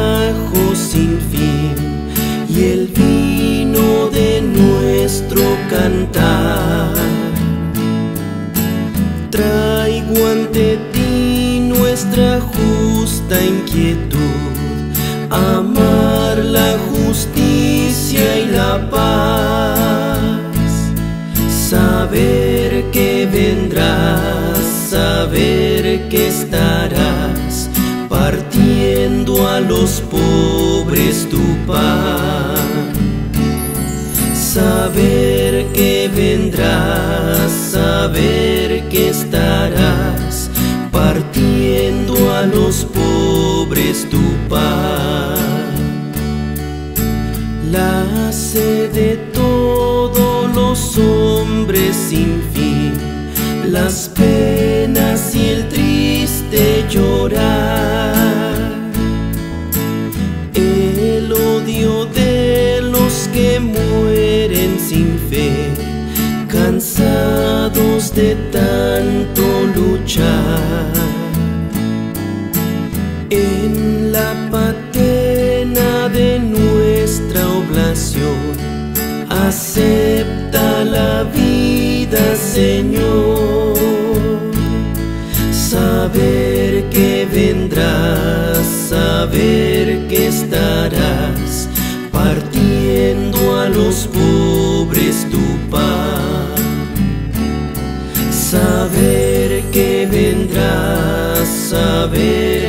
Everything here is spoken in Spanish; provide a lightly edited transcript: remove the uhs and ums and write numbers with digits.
trajo sin fin y el vino de nuestro cantar. Traigo ante ti nuestra justa inquietud, amar la justicia y la paz, saber que vendrás, saber que estarás partiendo a los pobres tu pan, saber que vendrás, saber que estarás partiendo a los pobres tu pan. La sed de todos los hombres sin fin, las penas y el triste llorar, el odio de los que mueren sin fe, cansados de tanto luchar. En la patena de nuestra oblación, acepta la vida, Señor. Saber que vendrás, saber que estarás partiendo a los pobres tu pan, saber que vendrás, saber